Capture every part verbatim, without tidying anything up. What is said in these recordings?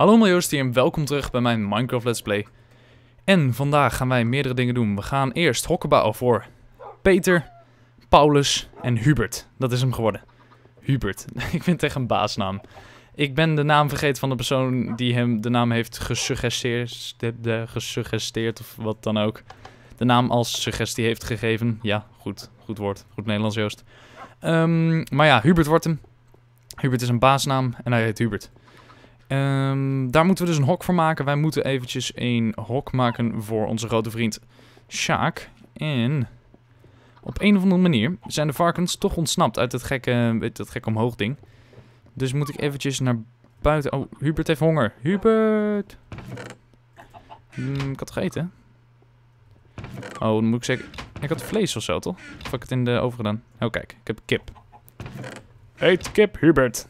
Hallo Joost hier en welkom terug bij mijn Minecraft Let's Play. En vandaag gaan wij meerdere dingen doen. We gaan eerst hokken bouwen voor Peter, Paulus en Hubert. Dat is hem geworden. Hubert. Ik vind het echt een baasnaam. Ik ben de naam vergeten van de persoon die hem de naam heeft gesuggereerd, de, gesuggereerd of wat dan ook. De naam als suggestie heeft gegeven. Ja, goed. Goed woord. Goed Nederlands, Joost. Um, maar ja, Hubert wordt hem. Hubert is een baasnaam en hij heet Hubert. Um, daar moeten we dus een hok voor maken. Wij moeten eventjes een hok maken voor onze grote vriend Sjaak. En op een of andere manier zijn de varkens toch ontsnapt uit het gekke, weet dat gekke omhoog ding. Dus moet ik eventjes naar buiten. Oh, Hubert heeft honger. Hubert! Hmm, ik had gegeten. Oh, dan moet ik zeggen... Ik had vlees of zo, toch? Of heb ik het in de oven gedaan? Oh, kijk. Ik heb kip. Eet kip, Hubert!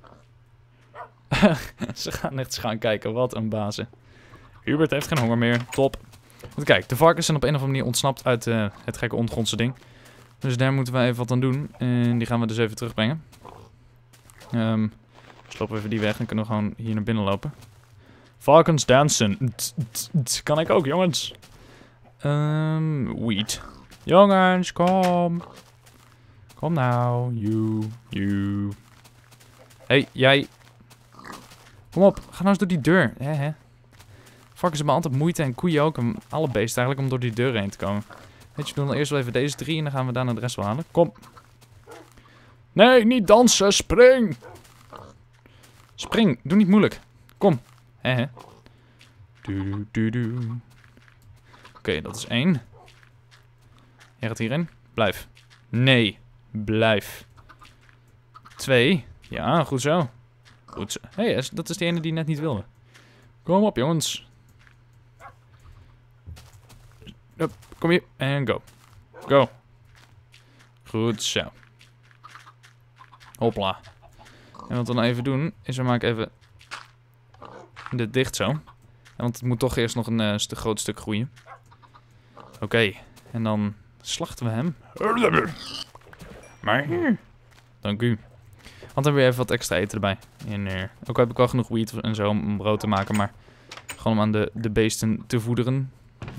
Ze gaan echt gaan kijken. Wat een bazen. Hubert heeft geen honger meer. Top. Want kijk, de varkens zijn op een of andere manier ontsnapt uit uh, het gekke ondergrondse ding. Dus daar moeten we even wat aan doen. En die gaan we dus even terugbrengen. Um, dus lopen we even die weg. Dan kunnen we gewoon hier naar binnen lopen. Varkens dansen. Kan ik ook, jongens. Um, wheat. Jongens, kom. Kom nou. You. You. Hey, jij. Kom op. Ga nou eens door die deur. He, he. Varkens hebben altijd moeite en koeien ook. En alle beesten eigenlijk om door die deur heen te komen. Weet je, we doen dan eerst wel even deze drie en dan gaan we daarna de rest wel halen. Kom. Nee, niet dansen. Spring. Spring. Doe niet moeilijk. Kom. He, he. Du, du, du. Oké, okay, dat is één. Jij gaat hierin. Blijf. Nee. Blijf. Twee. Ja, goed zo. Goed zo. Hé, hey, dat is die ene die net niet wilde. Kom op, jongens. Hup, kom hier. En go. Go. Goed zo. Hopla. En wat we dan even doen, is we maken even dit dicht zo. Want het moet toch eerst nog een uh, st groot stuk groeien. Oké. Okay. En dan slachten we hem. Maar dank u. Want dan weer even wat extra eten erbij. En, uh, ook heb ik wel genoeg wheat en zo om brood te maken, maar gewoon om aan de, de beesten te voederen.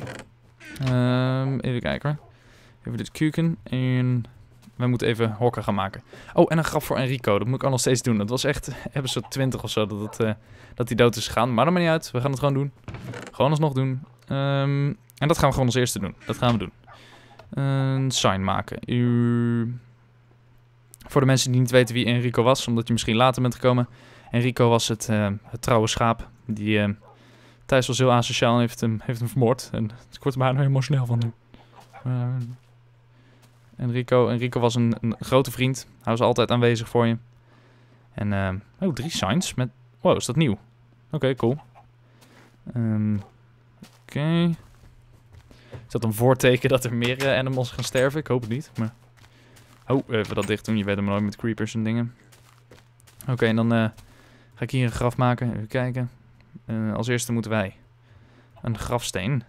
Um, even kijken. Even dit kuken. En wij moeten even hokken gaan maken. Oh, en een graf voor Enrico. Dat moet ik al nog steeds doen. Dat was echt episode twintig of zo dat, het, uh, dat die dood is gegaan. Maar dat maakt niet uit. We gaan het gewoon doen. Gewoon alsnog doen. Um, en dat gaan we gewoon als eerste doen. Dat gaan we doen. Een sign maken. U... Voor de mensen die niet weten wie Enrico was, omdat je misschien later bent gekomen. Enrico was het, uh, het trouwe schaap. Die uh, Thijs was heel asociaal en heeft hem, heeft hem vermoord. En ik word er bijna emotioneel van nu. Uh, Enrico, Enrico was een, een grote vriend. Hij was altijd aanwezig voor je. En, uh, oh, drie signs met... Wow, is dat nieuw? Oké, okay, cool. Um, Oké. Okay. Is dat een voorteken dat er meer uh, animals gaan sterven? Ik hoop het niet, maar... Oh, even dat dicht doen. Je weet hem nooit met creepers en dingen. Oké, okay, en dan uh, ga ik hier een graf maken. Even kijken. Uh, als eerste moeten wij een grafsteen.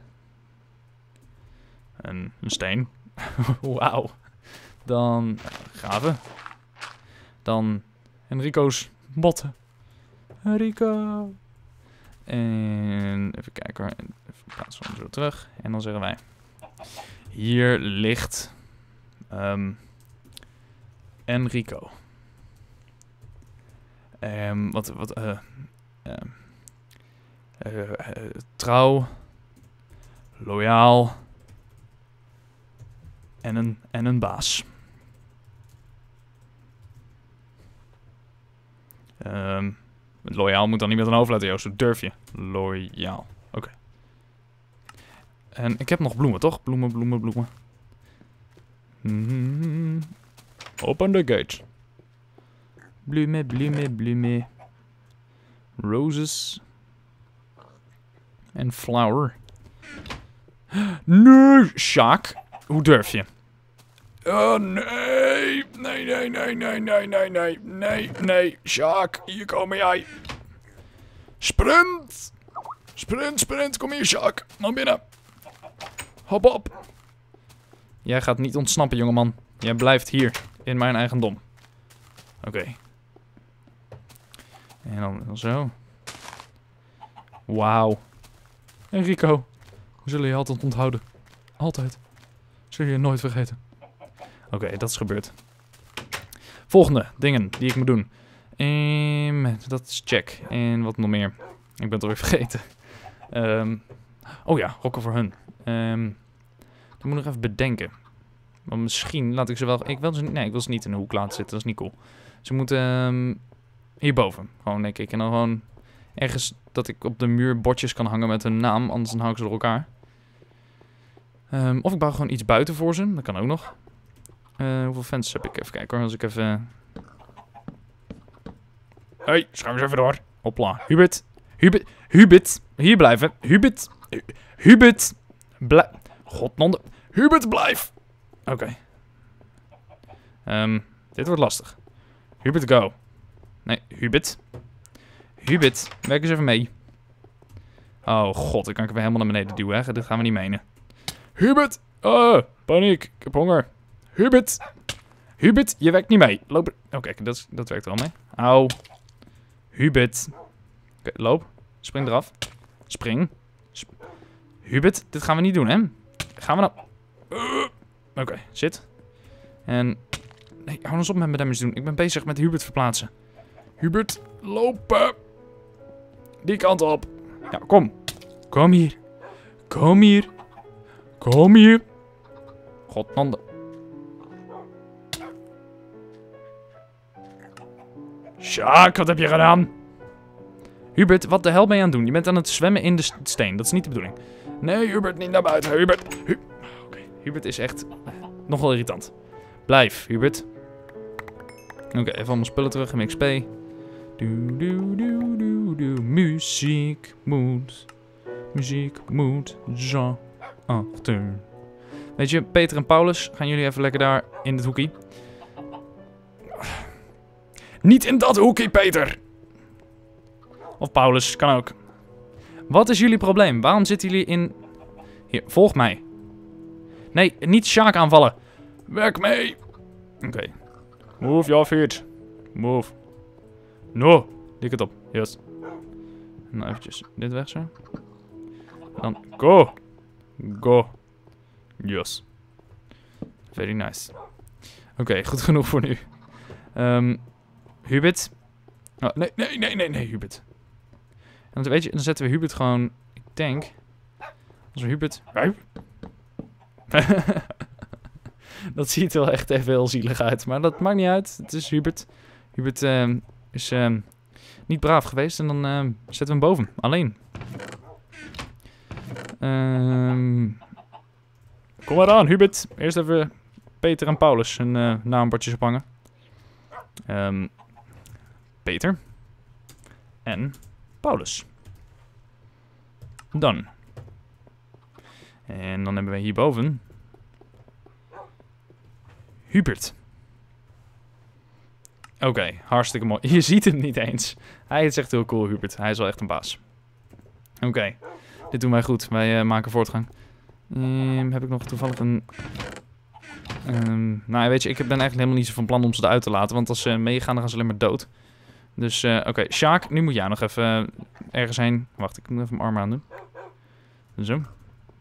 Een, een steen. Wauw. Dan uh, graven. Dan Enrico's botten. Enrico. En even kijken hoor. Even plaatsen we hem zo terug. En dan zeggen wij. Hier ligt... Um, Enrico. Um, wat, wat, uh, uh, uh, uh, trouw, loyaal en een, en een baas. Um, loyaal moet dan niet met een hoofd laten, Joost. Zo durf je. Loyaal. Oké. Okay. En ik heb nog bloemen, toch? Bloemen, bloemen, bloemen. Mm-hmm. Open the gate. Bloemen, bloemen, bloemen. Roses. En flower. Nee, Sjaak. Hoe durf je? Oh, nee. Nee, nee, nee, nee, nee, nee, nee. Nee, nee. Sjaak, hier kom jij. Sprint. Sprint, sprint. Kom hier, Sjaak. Naar binnen. Hop op. Jij gaat niet ontsnappen, jongeman. Jij blijft hier. In mijn eigendom. Oké. Okay. En dan, dan zo. Wauw. En Rico. We zullen je altijd onthouden. Altijd. Zul je nooit vergeten. Oké, okay, dat is gebeurd. Volgende dingen die ik moet doen. Um, dat is check. En wat nog meer. Ik ben het alweer vergeten. Um, oh ja, rokken voor hun. Um, dat moet ik nog even bedenken. Want misschien laat ik ze wel... Ik wil ze, nee, ik wil ze niet in de hoek laten zitten. Dat is niet cool. Ze moeten um, hierboven. Gewoon, denk ik. En dan gewoon ergens dat ik op de muur bordjes kan hangen met hun naam. Anders dan hou ik ze door elkaar. Um, of ik bouw gewoon iets buiten voor ze. Dat kan ook nog. Uh, hoeveel fans heb ik? Even kijken hoor. Als ik even... Hé, hey, schuim eens even door. Hopla. Hubert. Hubert. Hubert. Hier blijven. Hubert. Hubert. Blijf. Godnonde. Hubert, blijf. Oké. Okay. Um, dit wordt lastig. Hubert, go. Nee, Hubert. Hubert, werk eens even mee. Oh god, ik kan ik weer helemaal naar beneden duwen. Hè? Dit gaan we niet menen. Hubert. Oh, paniek. Ik heb honger. Hubert. Hubert, je werkt niet mee. Loop. Oké, okay, dat, dat werkt er al mee. Auw. Hubert. Okay, loop. Spring eraf. Spring. Sp Hubert, dit gaan we niet doen, hè? Gaan we nou... Uh. Oké, okay, zit. En... Nee, hou eens op met me doen. Ik ben bezig met Hubert verplaatsen. Hubert, lopen. Die kant op. Ja, kom. Kom hier. Kom hier. Kom hier. Godmande. Sjaak, wat heb je gedaan? Hubert, wat de hel ben je aan het doen? Je bent aan het zwemmen in de steen. Dat is niet de bedoeling. Nee, Hubert, niet naar buiten. Hubert. Hu Oké, okay. Hubert is echt nogal irritant. Blijf, Hubert. Oké, okay, even allemaal spullen terug in X P. Doe, doe, doe, doe, doe. Muziek moet. Muziek moet. Zo. Achter. Weet je, Peter en Paulus, gaan jullie even lekker daar in het hoekie. Niet in dat hoekie, Peter! Of Paulus, kan ook. Wat is jullie probleem? Waarom zitten jullie in... Hier, volg mij. Nee, niet Sjaak aanvallen. Werk mee. Oké. Okay. Move your feet. Move. No. Dik het op. Yes. En dan eventjes dit weg zo. Dan go. Go. Yes. Very nice. Oké, okay, goed genoeg voor nu. Um, Hubert. Oh, nee, nee, nee, nee, nee, Hubert. En dan, weet je, dan zetten we Hubert gewoon... Ik denk... Als we Hubert... Dat ziet er wel echt even heel zielig uit. Maar dat maakt niet uit. Het is Hubert. Hubert uh, is uh, niet braaf geweest. En dan uh, zetten we hem boven. Alleen. Um, Kom maar aan, Hubert. Eerst even Peter en Paulus hun uh, naambordjes ophangen. Um, Peter. En Paulus. Dan. En dan hebben we hierboven... Hubert. Oké, okay, hartstikke mooi. Je ziet hem niet eens. Hij is echt heel cool, Hubert. Hij is wel echt een baas. Oké, okay. Dit doen wij goed. Wij uh, maken voortgang. Um, heb ik nog toevallig een... Um, nou, weet je, ik ben eigenlijk helemaal niet zo van plan om ze eruit te laten. Want als ze meegaan, dan gaan ze alleen maar dood. Dus, uh, oké. Okay. Sjaak, nu moet jij nog even uh, ergens heen. Wacht, ik moet even mijn arm aan doen. Zo. Uh,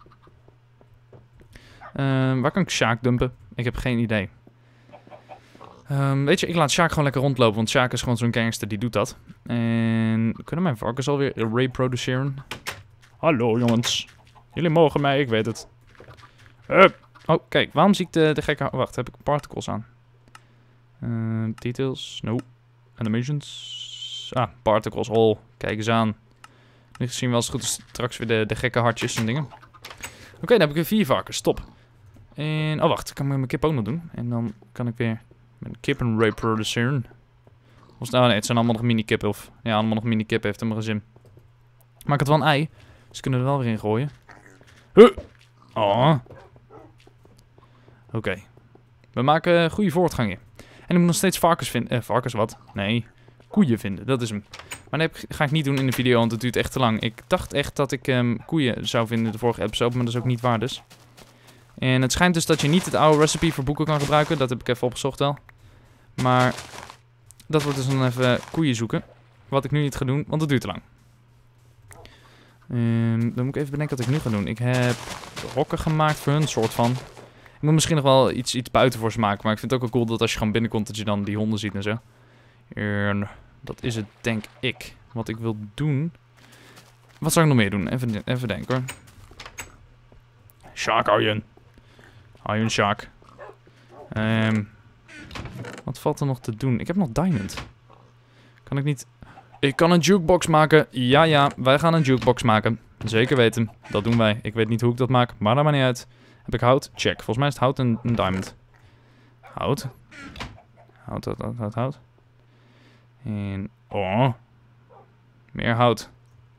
waar kan ik Sjaak dumpen? Ik heb geen idee. Um, weet je, ik laat Sjaak gewoon lekker rondlopen. Want Sjaak is gewoon zo'n gangster, die doet dat. En kunnen mijn varkens alweer reproduceren? Hallo, jongens. Jullie mogen mij, ik weet het. Hup. Oh, kijk, waarom zie ik de, de gekke... Wacht, heb ik particles aan? Uh, details, no. Animations. Ah, particles, all. Kijk eens aan. Nu zien we als het goed is straks weer de, de gekke hartjes en dingen. Oké, okay, dan heb ik weer vier varkens, stop. En, oh wacht, ik kan mijn kip ook nog doen. En dan kan ik weer mijn kippen reproduceren. Of, nou nee, het zijn allemaal nog mini-kippen. Of, ja, allemaal nog mini-kippen, heeft helemaal geen zin. Maar ik had wel een ei, dus kunnen we er wel weer in gooien. Huh. Oh. Oké. Okay. We maken goede voortgang hier. En ik moet nog steeds varkens vinden. Eh, varkens wat? Nee. Koeien vinden, dat is hem. Maar dat ga ik niet doen in de video, want het duurt echt te lang. Ik dacht echt dat ik um, koeien zou vinden in de vorige episode, maar dat is ook niet waar dus. En het schijnt dus dat je niet het oude recipe voor boeken kan gebruiken. Dat heb ik even opgezocht wel. Maar dat wordt dus dan even koeien zoeken. Wat ik nu niet ga doen, want het duurt te lang. Um, dan moet ik even bedenken wat ik nu ga doen. Ik heb hokken gemaakt voor hun, soort van. Ik moet misschien nog wel iets, iets buiten voor ze maken. Maar ik vind het ook wel cool dat als je gewoon binnenkomt, dat je dan die honden ziet en zo. En dat is het, denk ik. Wat ik wil doen. Wat zou ik nog meer doen? Even, even denken hoor. Shark, hou je een. Hou je een shark. Um, wat valt er nog te doen? Ik heb nog diamond. Kan ik niet... Ik kan een jukebox maken. Ja, ja, wij gaan een jukebox maken. Zeker weten. Dat doen wij. Ik weet niet hoe ik dat maak, maar dat maakt niet uit. Heb ik hout? Check. Volgens mij is het hout en een diamond. Hout. Hout, hout, hout, hout, hout. En... Oh. Meer hout.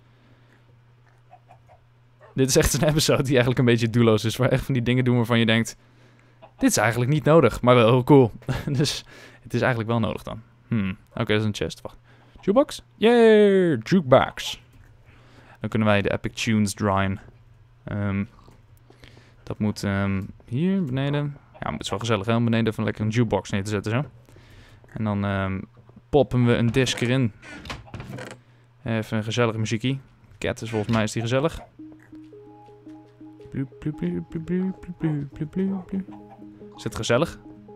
Dit is echt een episode die eigenlijk een beetje doelloos is. Waar echt van die dingen doen waarvan je denkt... Dit is eigenlijk niet nodig, maar wel heel cool. Dus het is eigenlijk wel nodig dan. Hmm. Oké, okay, dat is een chest. Wacht. Jukebox? Yay! Jukebox. Dan kunnen wij de epic tunes draaien. Um, dat moet um, hier beneden. Ja, het is wel gezellig hè, om beneden even lekker een jukebox neer te zetten zo. En dan um, poppen we een disc erin. Even een gezellige muziekie. Cat is volgens mij is die gezellig. Is het gezellig?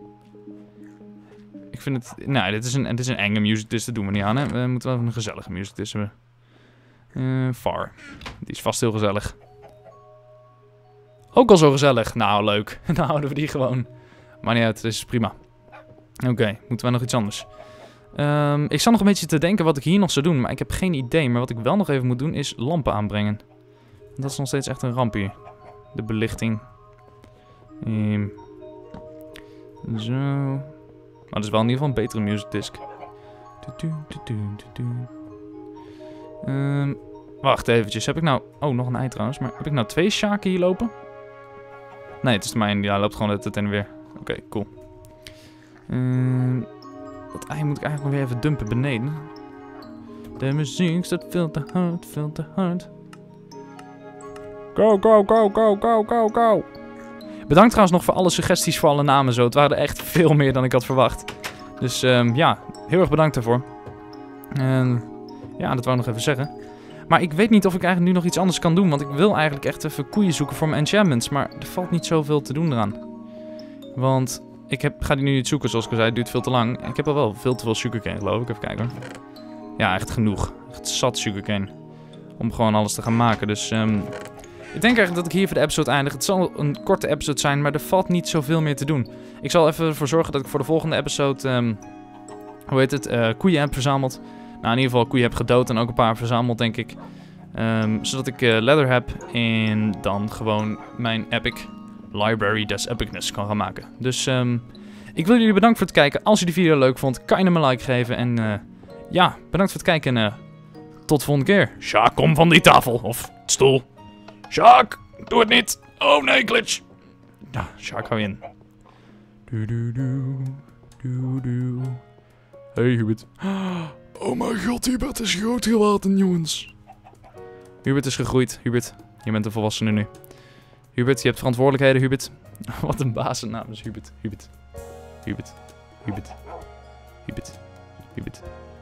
Ik vind het... Nou, dit is een, dit is een enge music disc, dat doen we niet aan hè. We moeten wel even een gezellige music disc hebben. Uh, Far. Die is vast heel gezellig. Ook al zo gezellig. Nou, leuk. Dan houden we die gewoon. Maar niet uit, dit is prima. Oké, okay, moeten we nog iets anders. Um, ik zat nog een beetje te denken wat ik hier nog zou doen, maar ik heb geen idee. Maar wat ik wel nog even moet doen is lampen aanbrengen. Dat is nog steeds echt een ramp hier. De belichting. Um, zo. Maar dat is wel in ieder geval een betere music disc. Um, wacht eventjes. Heb ik nou... Oh, nog een ei trouwens. Maar heb ik nou twee sjaken hier lopen? Nee, het is de mijne. Ja, loopt gewoon het het en weer. Oké, okay, cool. Um, dat ei moet ik eigenlijk nog weer even dumpen beneden. De muziek staat veel te hard, veel te hard. Go, go, go, go, go, go, go. Bedankt trouwens nog voor alle suggesties voor alle namen zo. Het waren er echt veel meer dan ik had verwacht. Dus um, ja, heel erg bedankt daarvoor. En ja, dat wou ik nog even zeggen. Maar ik weet niet of ik eigenlijk nu nog iets anders kan doen. Want ik wil eigenlijk echt even koeien zoeken voor mijn enchantments. Maar er valt niet zoveel te doen eraan. Want ik heb, ga die nu niet zoeken zoals ik al zei. Het duurt veel te lang. Ik heb al wel veel te veel sugarcane geloof ik. Even kijken hoor. Ja, echt genoeg. Echt zat sugarcane. Om gewoon alles te gaan maken. Dus um, ik denk eigenlijk dat ik hier voor de episode eindig. Het zal een korte episode zijn, maar er valt niet zoveel meer te doen. Ik zal even ervoor zorgen dat ik voor de volgende episode, um, hoe heet het, uh, koeien heb verzameld. Nou, in ieder geval koeien heb gedood en ook een paar verzameld, denk ik. Um, zodat ik uh, leather heb en dan gewoon mijn epic library des epicness kan gaan maken. Dus um, ik wil jullie bedanken voor het kijken. Als je die video leuk vond, kan je hem een like geven. En uh, ja, bedankt voor het kijken en uh, tot de volgende keer. Sjaak, kom van die tafel of stoel. Sjaak, doe het niet. Oh nee, glitch. Ja, Sjaak, hou je in. Du, du, du, du, du. Hey Hubert. Oh mijn god, Hubert is groot geworden, jongens. Hubert is gegroeid. Hubert, je bent een volwassene nu. Hubert, je hebt verantwoordelijkheden, Hubert. Wat een bazennaam is Hubert. Hubert. Hubert. Hubert. Hubert. Hubert.